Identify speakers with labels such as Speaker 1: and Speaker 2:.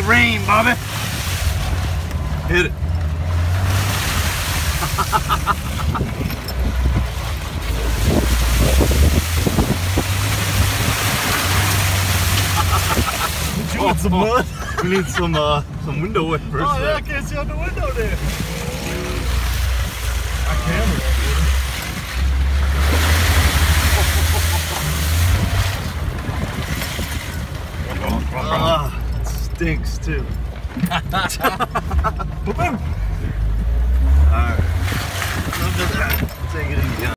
Speaker 1: it rain, Bobby. Hit it.
Speaker 2: You want some mud?
Speaker 1: We need some window wipers.
Speaker 2: Oh yeah, I can't see out the window there. I can.
Speaker 1: It stinks too.
Speaker 2: Boom.
Speaker 1: Alright. Look at that. Take it easy.